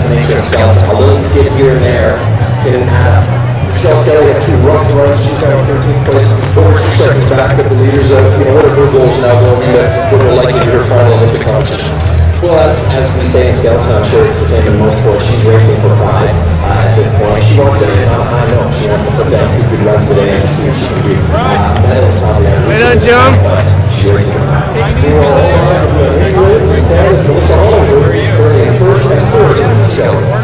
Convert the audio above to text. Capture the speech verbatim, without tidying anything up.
that's the nature of skeleton. A little skid here and there can add up. Michelle Kelly had two rough runs. She's now in thirteenth place, over two seconds back of the leaders. Of, you know, what are her goals now going into what will likely be her final Olympic competition? Well, as, as we say in skeleton, I'm sure it's the same in most sports. She's racing for pride uh, at this point. She wants to end on a high note. She wants to put down two good runs today and see what she can do. Uh, medal is probably on Right on, John. But she's racing for pride. Canada's Melissa Holloway, currently in first and third in the skeleton.